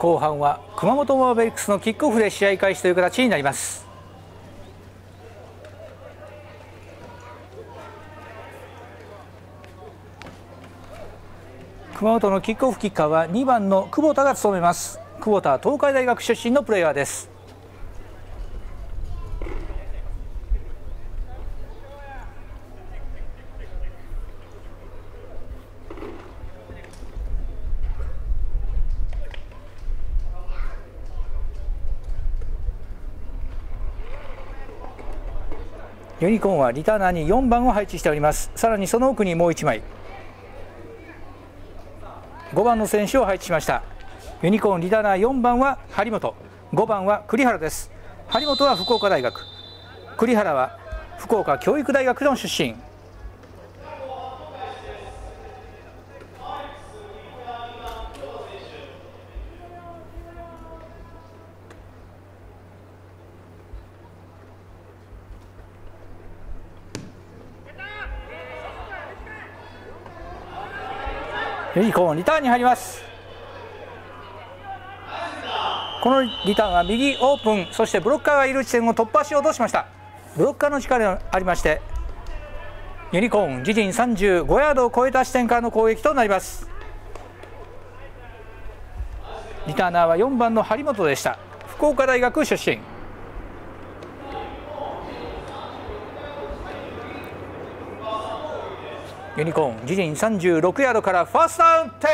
後半は熊本マーベリックスのキックオフで試合開始という形になります。熊本のキックオフキッカーは2番の久保田が務めます。久保田は東海大学出身のプレイヤーです。ユニコーンはリターナーに4番を配置しております。さらにその奥にもう1枚5番の選手を配置しました。ユニコーンリターナー4番は張本、5番は栗原です。張本は福岡大学、栗原は福岡教育大学の出身。ユニコーンリターンに入ります。このリターンは右オープン、そしてブロッカーがいる地点を突破しようとしました。ブロッカーの力がありまして、ユニコーン自陣35ヤードを超えた視点からの攻撃となります。リターナーは4番の張本でした。福岡大学出身。ユニコーン自陣36ヤードからファーストダウン10。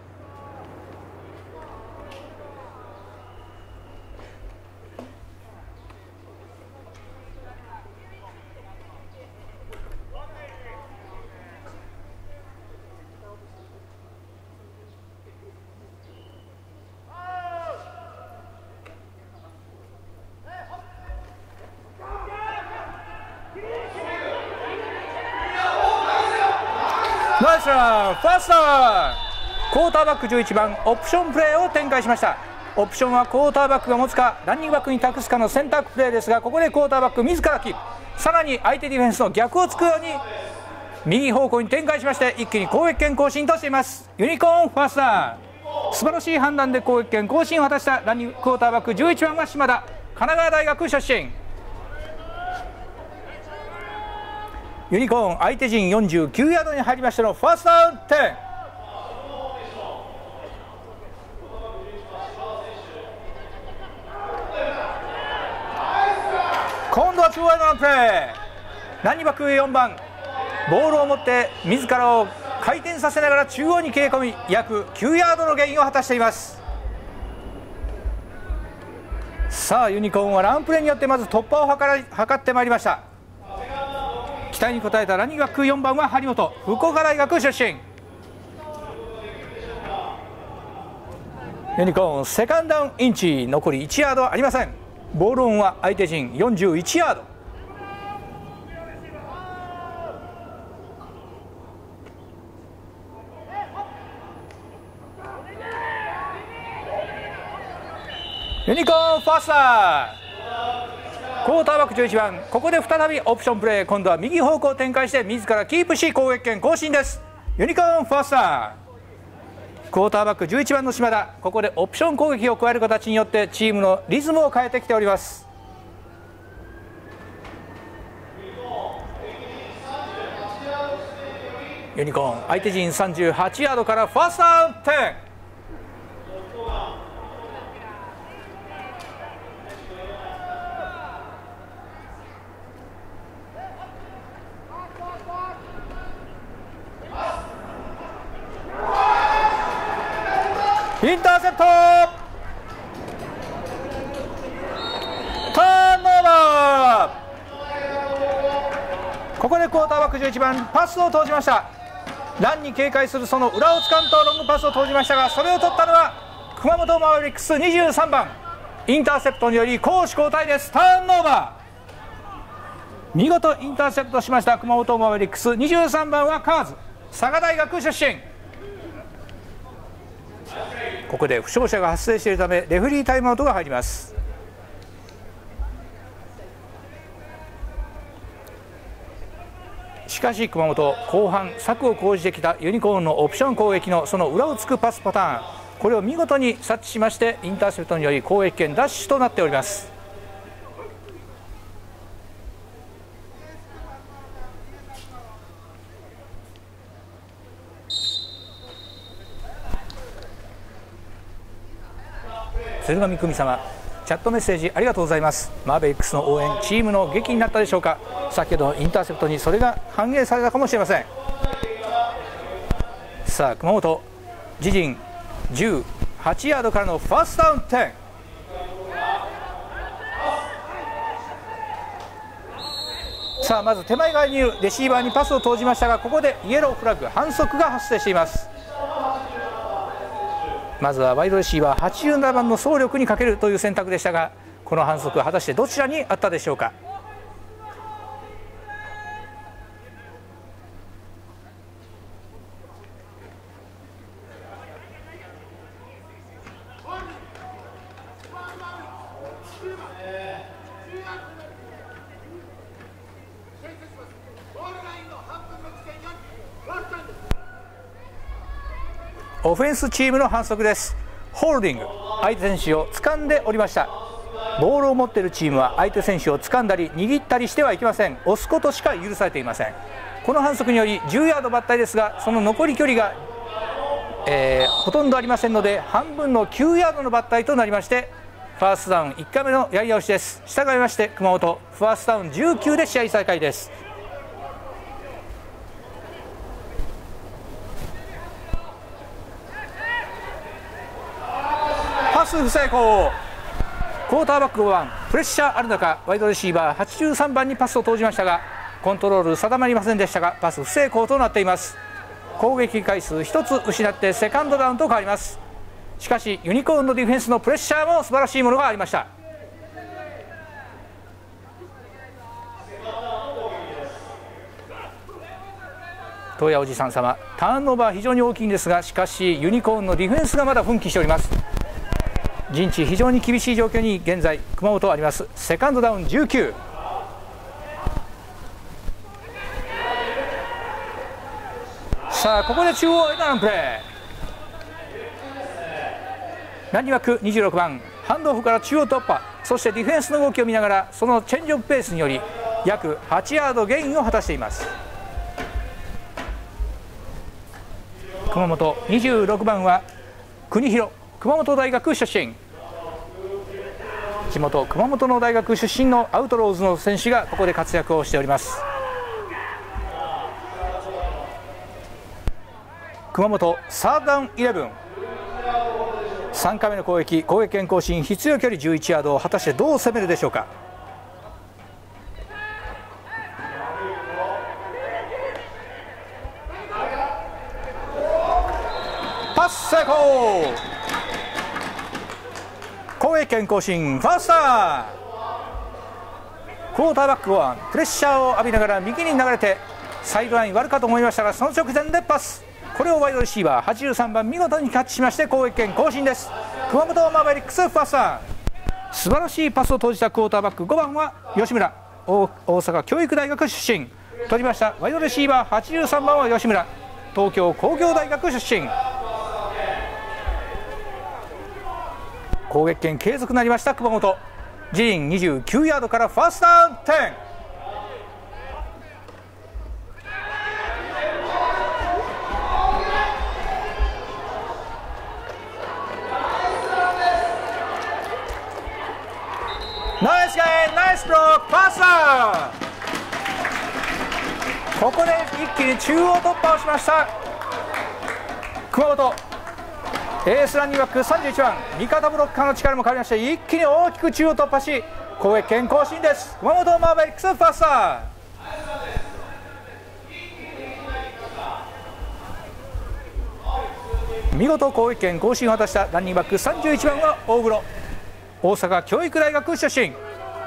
ナイスラン、ファーストダウン。クォーターバック11番オプションプレーを展開しました。オプションはクォーターバックが持つかランニングバックに託すかの選択プレーですが、ここでクォーターバック自らキープ、さらに相手ディフェンスの逆をつくように右方向に展開しまして、一気に攻撃権更新としています。ユニコーンファーストダウン。素晴らしい判断で攻撃権更新を果たしたランニングクォーターバック11番は島田、神奈川大学出身。ユニコーン相手陣49ヤードに入りましてのファーストダウン10。今度は2ワイドのプレー。ランニングバック4番ボールを持って自らを回転させながら中央に切れ込み、約9ヤードのゲインを果たしています。さあユニコーンはランプレーによってまず突破を図ってまいりました。期待に応えたランニングバック4番は張本、福岡大学出身。ユニコーンセカンドダウンインチ、残り1ヤードありません。ボールオンは相手陣41ヤード。ユニコーンファースター。クォーターバック11番、ここで再びオプションプレー、今度は右方向展開して自らキープし攻撃権更新です。ユニコーンファースター。クォーターバック11番の島田、ここでオプション攻撃を加える形によってチームのリズムを変えてきております。ユニコーン相手陣38ヤードからファーストダウン10。インターセプト、ターンオーバー。ここでクォーターバック11番パスを投じました。ランに警戒するその裏をつかんとロングパスを投じましたが、それを取ったのは熊本マーベリックス23番。インターセプトにより攻守交代です。ターンオーバー。見事インターセプトしました熊本マーベリックス23番はカーズ、佐賀大学出身。ここで負傷者が発生しているためレフェリータイムアウトが入ります。しかし熊本後半策を講じてきたユニコーンのオプション攻撃のその裏をつくパスパターン、 これを見事に察知しましてインターセプトにより攻撃権奪取となっております。鶴上久美様、チャットメッセージありがとうございます。マーベリックスの応援、チームの劇になったでしょうか。先ほどのインターセプトにそれが反映されたかもしれません。さあ熊本、自陣18ヤードからのファーストダウン10。さあまず手前側にいるレシーバーにパスを投じましたが、ここでイエローフラッグ、反則が発生しています。まずはワイドレシーバー87番の走力にかけるという選択でしたが、この反則は果たしてどちらにあったでしょうか。オフェンスチームの反則です。ホールディング、相手選手を掴んでおりました。ボールを持っているチームは相手選手を掴んだり握ったりしてはいけません。押すことしか許されていません。この反則により10ヤード抜体ですが、その残り距離が、ほとんどありませんので半分の9ヤードの抜体となりまして、ファーストダウン1回目のやり直しです。従いまして熊本ファーストダウン19で試合再開です。パス不成功。クォーターバック5番、プレッシャーある中ワイドレシーバー83番にパスを投じましたが、コントロール定まりませんでしたがパス不成功となっています。攻撃回数1つ失ってセカンドダウンと変わります。しかしユニコーンのディフェンスのプレッシャーも素晴らしいものがありました。東野おじさん様、ターンオーバー非常に大きいんですが、しかしユニコーンのディフェンスがまだ奮起しております。陣地非常に厳しい状況に現在熊本あります。セカンドダウン19。さあここで中央へのランプレー。ランニバック26番、ハンドオフから中央突破、そしてディフェンスの動きを見ながらそのチェンジオブペースにより約8ヤードゲインを果たしています。熊本26番は国広、熊本大学出身、地元熊本の大学出身のアウトローズの選手がここで活躍をしております。熊本サードダウン11、3回目の攻撃、攻撃権更新、必要距離11ヤードを果たしてどう攻めるでしょうか。パス成功。攻撃権更新、ファースター。クォーターバックはプレッシャーを浴びながら右に流れてサイドライン割るかと思いましたが、その直前でパス、これをワイドレシーバー83番見事にキャッチしまして攻撃権更新です。熊本マーベリックスファースター。素晴らしいパスを投じたクォーターバック5番は吉村、大阪教育大学出身、取りましたワイドレシーバー83番は吉村、東京工業大学出身。攻撃権継続になりました熊本、自陣29ヤードからファーストダウン10。ナイスゲイン、ナイスブロック、パスター。ここで一気に中央突破をしました熊本。エースランニングバック31番、味方ブロッカーの力も借りまして一気に大きく中央突破し攻撃権更新です。熊本マーベリックスファースター。見事攻撃権更新を果たしたランニングバック31番は大黒、大阪教育大学出身。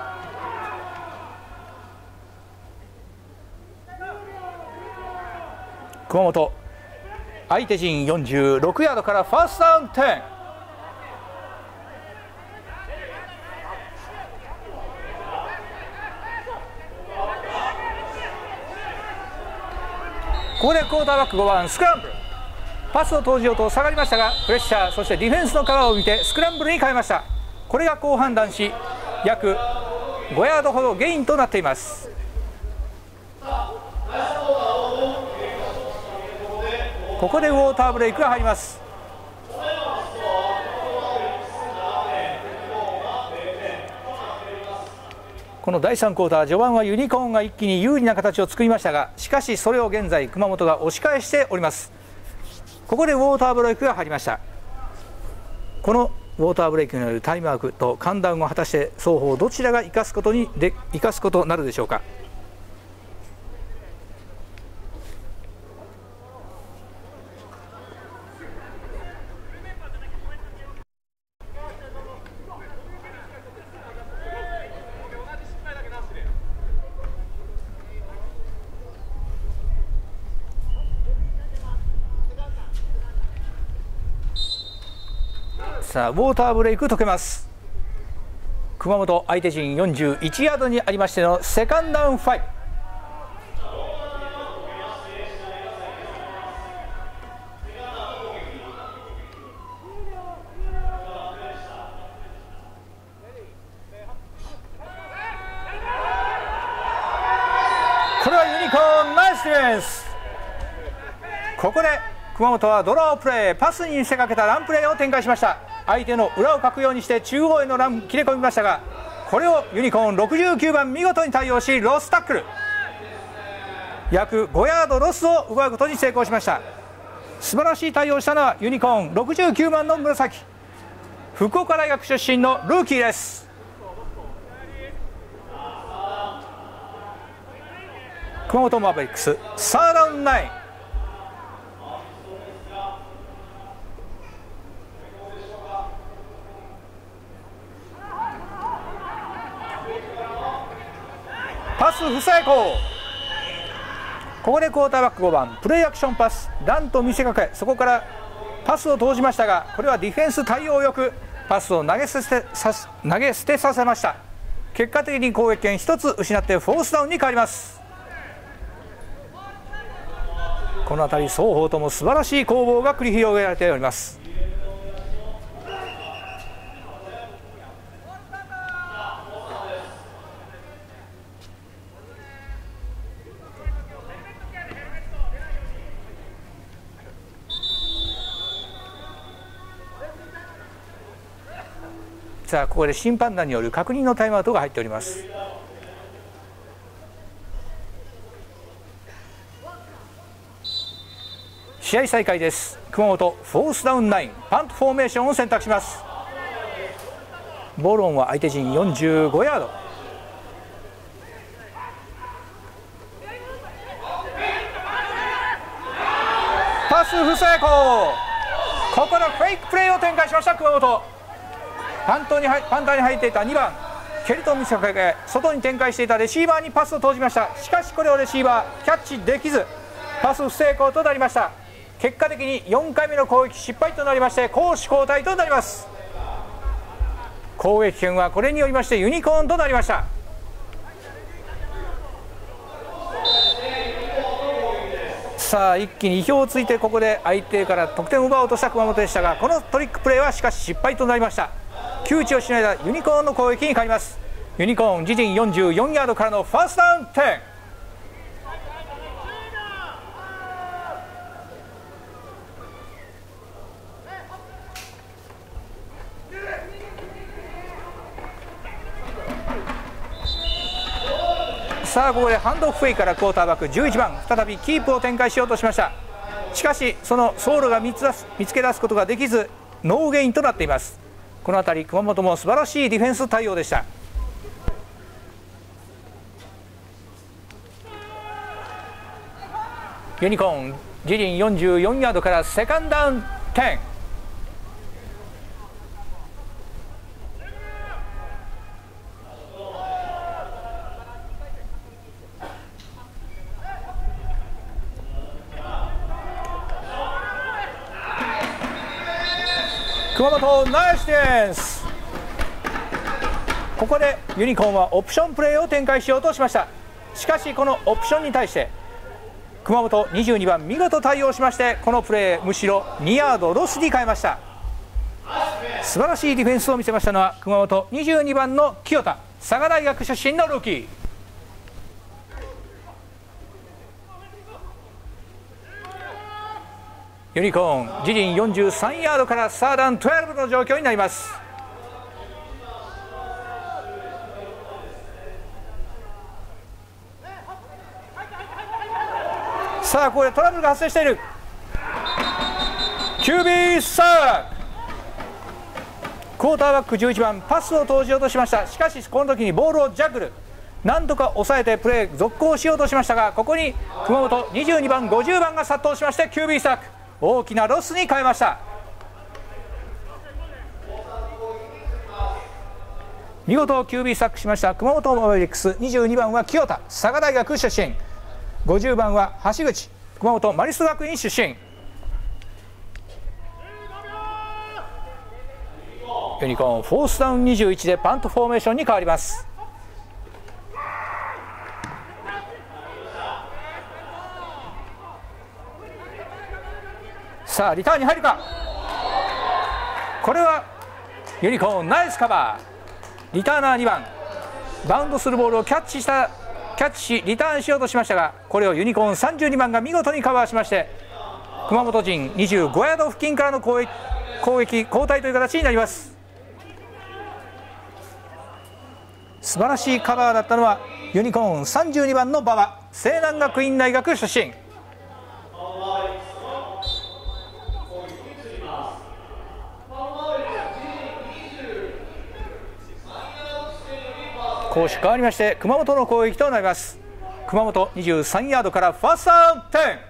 熊本相手陣46ヤードからファーストダウン10。ここでクォーターバック5番スクランブル、 パスを投じようと下がりましたが、プレッシャー、そしてディフェンスのカラーを見てスクランブルに変えました。これが好判断し、約5ヤードほどゲインとなっています。ここでウォーターブレイクが入ります。この第3クォーター序盤はユニコーンが一気に有利な形を作りましたが、しかしそれを現在熊本が押し返しております。ここでウォーターブレイクが入りました。このウォーターブレイクによるタイムアウトとカウンダウンを果たして双方どちらが生かすことになるでしょうか。さあウォーターブレイク解けます。熊本相手陣41ヤードにありましてのセカンドダウン5。これはユニコーンナイスディフェンス。ここで熊本はドロープレー、パスに見せかけたランプレーを展開しました。相手の裏をかくようにして中央へのラン切れ込みましたが、これをユニコーン69番見事に対応しロスタックル、約5ヤードロスを奪うことに成功しました。素晴らしい対応をしたのはユニコーン69番の紫、福岡大学出身のルーキーです。熊本マーベリックスサードダウン9。パス不成功。ここでクォーターバック5番プレイアクションパスランと見せかけ、そこからパスを投じましたが、これはディフェンス対応よくパスを投げ捨てさせました。結果的に攻撃権1つ失ってフォースダウンに変わります。この辺り双方とも素晴らしい攻防が繰り広げられております。さあここで審判団による確認のタイムアウトが入っております。試合再開です。熊本フォースダウン9、パントフォーメーションを選択します。ボールオンは相手陣45ヤード。パス不成功。ここのフェイクプレーを展開しました熊本。パンターに入っていた2番ケルトン・ミサカが外に展開していたレシーバーにパスを投じました。しかしこれをレシーバーキャッチできずパス不成功となりました。結果的に4回目の攻撃失敗となりまして攻守交代となります。攻撃権はこれによりましてユニコーンとなりました。さあ一気に意表をついてここで相手から得点を奪おうとした熊本でしたが、このトリックプレーはしかし失敗となりました。窮地をしのいだユニコーンの攻撃に変わります。ユニコーン自陣44ヤードからのファーストダウン10。さあここでハンドオフェイからクォーターバック11番再びキープを展開しようとしました。しかしその走路が見つけ出すことができずノーゲインとなっています。この辺り熊本も素晴らしいディフェンス対応でした。ユニコーン自陣44ヤードからセカンドダウン10。熊本ナイスディフェンス。ここでユニコーンはオプションプレーを展開しようとしました。しかしこのオプションに対して熊本22番見事対応しまして、このプレーむしろ2ヤードロスに変えました。素晴らしいディフェンスを見せましたのは熊本22番の清田、佐賀大学出身のルーキー。ユニコーン自陣43ヤードからサーダン12の状況になります。さあここでトラブルが発生している。 QB サーク、クォーターバック11番パスを投じようとしました。しかしこの時にボールをジャッグル、なんとか抑えてプレー続行しようとしましたが、ここに熊本22番50番が殺到しまして QB サーク、大きなロスに変えました。見事 QB サックしました熊本マーベリックス。22番は清田、佐賀大学出身。50番は橋口、熊本マリス学院出身。ユニコーンフォースダウン21でパントフォーメーションに変わります。さあリターンに入るか。これはユニコーンナイスカバー。リターナー2番バウンドするボールをキャッチしリターンしようとしましたが、これをユニコーン32番が見事にカバーしまして、熊本陣25ヤード付近からの交代という形になります。素晴らしいカバーだったのはユニコーン32番の馬場、西南学院大学出身。攻守変わりまして熊本の攻撃となります。熊本23ヤードからファーストダウン10。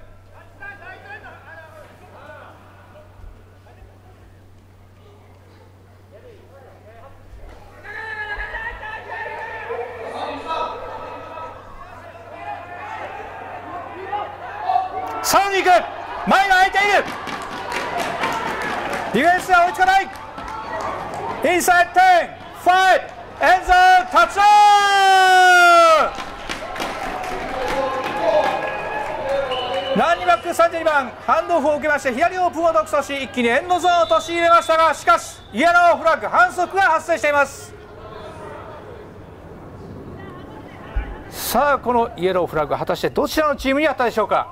さらに行く、前が空いている、ディフェンスが追いつかない。インサイド10、5エンゾータッチダウン。ランニングバック32番ハンドオフを受けまして左オープンを独走し、一気にエンドゾーンを陥れましたが、しかしイエローフラッグ反則が発生しています。さあこのイエローフラッグ果たしてどちらのチームにあったでしょうか。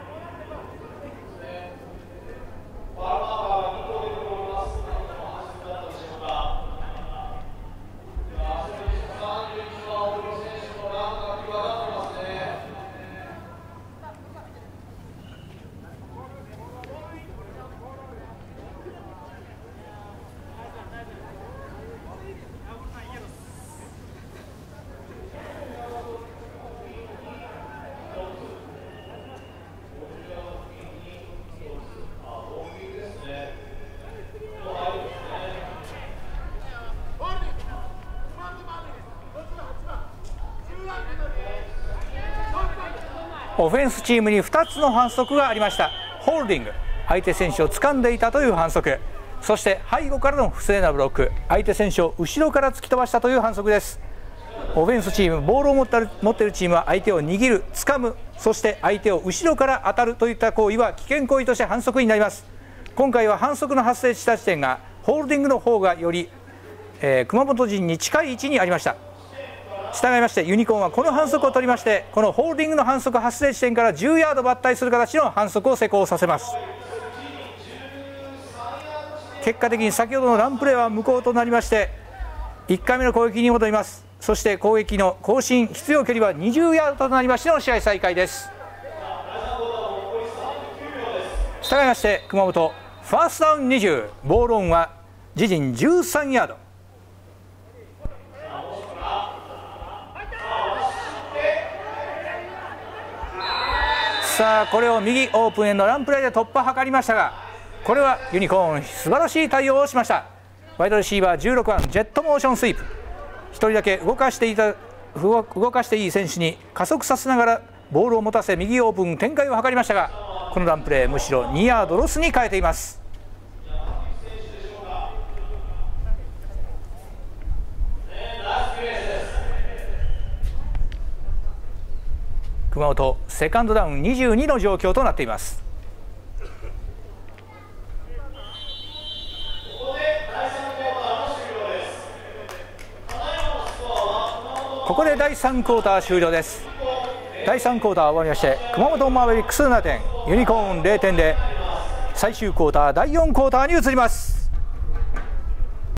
オフェンスチームに2つの反則がありました。ホールディング、相手選手を掴んでいたという反則。そして背後からの不正なブロック、相手選手を後ろから突き飛ばしたという反則です。オフェンスチーム、ボールを持っているチームは相手を握る、掴む、そして相手を後ろから当たるといった行為は危険行為として反則になります。今回は反則の発生した地点がホールディングの方がより、熊本陣に近い位置にありました。したがいましてユニコーンはこの反則を取りまして、このホールディングの反則発生地点から10ヤード抜体する形の反則を施行させます。結果的に先ほどのランプレーは無効となりまして、1回目の攻撃に戻ります。そして攻撃の更新必要距離は20ヤードとなりましての試合再開です。したがいまして熊本ファーストダウン20、ボールオンは自陣13ヤード。さあこれを右オープンへのランプレーで突破を図りましたが、これはユニコーン素晴らしい対応をしました。ワイドレシーバー16番ジェットモーションスイープ、1人だけ動かしていい選手に加速させながらボールを持たせ右オープン展開を図りましたが、このランプレーむしろ2ヤードロスに変えています。熊熊本セカンドダウン22の状況となっています。ここで第3クォーター終了です。第3クォーター終わりまして、熊本マーベリックス7点、ユニコーン0点で最終クォーター第4クォーターに移ります。